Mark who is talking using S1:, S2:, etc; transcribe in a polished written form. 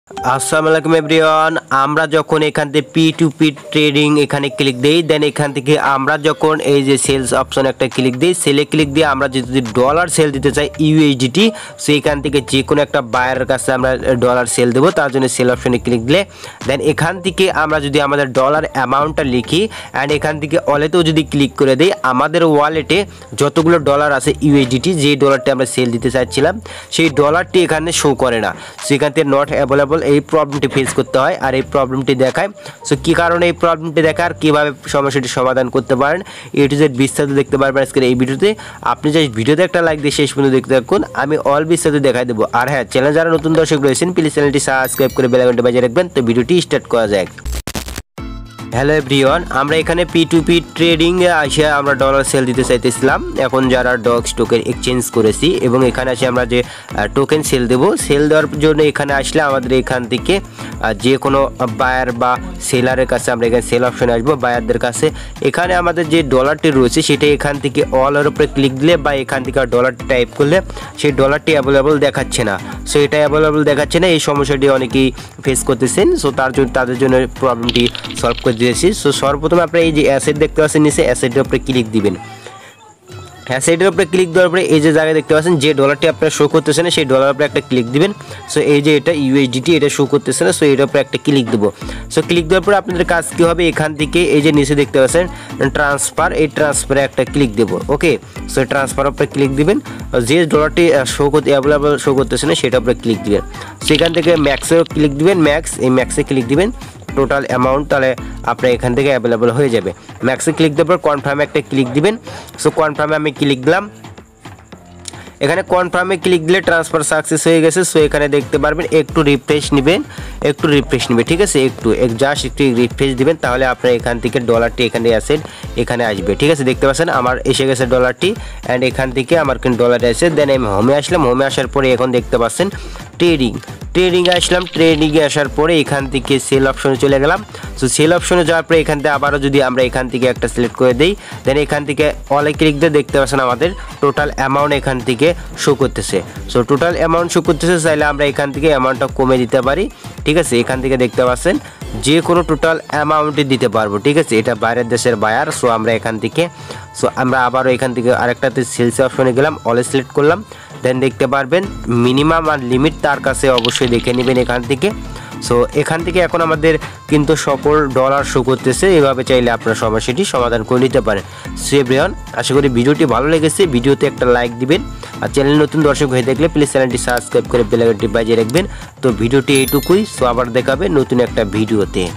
S1: আসসালামু আলাইকুম এভরিওয়ান। আমরা যখন এখান থেকে P2P ট্রেডিং এখানে ক্লিক দেই, দেন এখান থেকে আমরা যখন এই যে সেলস অপশন একটা ক্লিক দিই, সেলে ক্লিক দিয়ে আমরা যদি ডলার সেল দিতে চাই ইউএসডিটি, সো এখান থেকে যে কোনো একটা বায়ারের কাছে আমরা ডলার সেল দেবো। তার জন্য সেল অপশনে ক্লিক দিলে দেন এখান থেকে আমরা যদি আমাদের ডলার অ্যামাউন্টটা লিখি অ্যান্ড এখান থেকে ওয়ালেটেও যদি ক্লিক করে দিই, আমাদের ওয়ালেটে যতগুলো ডলার আছে ইউএসডিটি, যে ডলারটি আমরা সেল দিতে চাচ্ছিলাম সেই ডলারটি এখানে শো করে না, সেখান থেকে নট অ্যাভেলেবল এই প্রবলেমটি ফেস করতে হয়। আর এই প্রবলেমটি দেখায়, সো কী কারণে এই প্রবলেমটি দেখায় আর কীভাবে সমস্যাটি সমাধান করতে পারেন এ টু জেড বিস্তারিত দেখতে পারবেন আজকের এই ভিডিওতে। আপনি জাস্ট ভিডিওতে একটা লাইক দিয়ে শেষ পর্যন্ত দেখতে থাকুন, আমি অল বিস্তারিত দেখাই দেবো। আর হ্যাঁ, চ্যানেল যারা নতুন দর্শক রয়েছেন প্লিজ চ্যানেলটি সাবস্ক্রাইব করে বেল আইকনটি বাজিয়ে রাখবেন। তো ভিডিওটি স্টার্ট করা যাক। হ্যালো এভরিওয়ান, আমরা এখানে P2P ট্রেডিং এ আসে আমরা ডলার সেল দিতে চাইতেছিলাম। এখন যারা ডক্স টোকেন এক্সচেঞ্জ করেছি এবং এখানে আসে আমরা যে টোকেন সেল দেবো, সেল দেওয়ার জন্য এখানে আসলে আমাদের এখান থেকে যে কোনো বায়ার বা সেলারের কাছে আমরা এখানে সেল অপশনে আসবো, বায়ারদের কাছে। এখানে আমাদের যে ডলারটি রয়েছে সেটা এখান থেকে অলের উপরে ক্লিক দিলে বা এখান থেকে ডলারটি টাইপ করলে সেই ডলারটি অ্যাভেলেবল দেখাচ্ছে না। সো এটা অ্যাভেলেবল দেখাচ্ছে না, এই সমস্যাটি অনেকেই ফেস করতেছেন। সো তাদের জন্য প্রবলেমটি সলভ করে দিয়েছি। সো সর্বপ্রথম আপনারা এই যে অ্যাসেট দেখতে পাচ্ছেন নিচে, অ্যাসেটের উপরে ক্লিক দিবেন। অ্যাসেটের উপরে ক্লিক দেওয়ার পরে এই যে জায়গায় দেখতে পাচ্ছেন যে ডলারটি আপনারা শো করতেছে না, সেই ডলারের উপরে একটা ক্লিক দিবেন। সো এই যে এটা ইউএসডিটি, এটা শো করতেছে না, সো এটার উপরে একটা ক্লিক দেবো। সো ক্লিক দেওয়ার পরে আপনাদের কাজ কী হবে, এখান থেকে এই যে নিচে দেখতে পাচ্ছেন ট্রান্সফার, এই ট্রান্সফারে একটা ক্লিক দেবো। ওকে, সো ট্রান্সফার উপরে ক্লিক দিবেন। যে ডলারটি শো করতে অ্যাভেলেবল শো করতেছে না সেটার উপরে ক্লিক দিবেন। সেখান থেকে ম্যাক্সেও ক্লিক দিবেন, এই ম্যাক্সে ক্লিক দিবেন টোটাল অ্যামাউন্ট, তাহলে আপনার এখান থেকে অ্যাভেলেবল হয়ে যাবে। ম্যাক্সে ক্লিক দেওয়ার পর কনফার্মে একটা ক্লিক দিবেন। সো কনফার্মে আমি ক্লিক দিলাম। এখানে কনফার্মে ক্লিক দিলে ট্রান্সফার সাকসেস হয়ে গেছে। সো এখানে দেখতে পারবেন একটু রিফ্রেশ নেবেন, ঠিক আছে, জাস্ট একটু রিফ্রেশ দিবেন, তাহলে আপনার এখান থেকে ডলারটি এখানে অ্যাসেট এখানে আসবে। ঠিক আছে, দেখতে পাচ্ছেন আমার এসে গেছে ডলারটি অ্যান্ড এখান থেকে আমার কিন্তু ডলার এসে দেন আমি হোমে আসলাম। হোমে আসার পরে এখন দেখতে পাচ্ছেন ট্রেডিংয়ে আসলাম। ট্রেডিংয়ে আসার পরে এখান থেকে সেল অপশনে চলে গেলাম। সো সেল অপশনে যাওয়ার পরে এখান থেকে আবারও যদি আমরা এখান থেকে একটা সিলেক্ট করে দিই, দেন এখান থেকে অলে ক্লিক দিয়ে দেখতে পাচ্ছেন আমাদের টোটাল অ্যামাউন্ট এখান থেকে শো করতেছে। সো টোটাল অ্যামাউন্ট শো করতেছে, চাইলে আমরা এখান থেকে অ্যামাউন্টটা কমে দিতে পারি। ঠিক আছে, এখান থেকে দেখতে পাচ্ছেন যে কোনো টোটাল অ্যামাউন্টই দিতে পারবো। ঠিক আছে, এটা বাইরের দেশের বায়ার। সো আমরা এখান থেকে আমরা আবারও এখান থেকে আরেকটাতে সেলস অপশনে গেলাম, অলে সিলেক্ট করলাম। দেন দেখতে পারবেন মিনিমাম আর লিমিট তার কাছে অবশ্যই দেখে নেবেন এখান থেকে। সো এখান থেকে এখন আমাদের কিন্তু সকল ডলার শো করতেছে। এভাবে চাইলে আপনার সমস্যাটি সমাধান করে নিতে পারেন। সো এভরিওয়ান, আশা করি ভিডিওটি ভালো লেগেছে। ভিডিওতে একটা লাইক দিবেন আর চ্যানেল নতুন দর্শক হয়ে থাকলে প্লিজ চ্যানেলটি সাবস্ক্রাইব করে বেল আইকনটি বাজিয়ে রাখবেন। তো ভিডিওটি এইটুকুই। সো আবার দেখাবে নতুন একটা ভিডিওতে।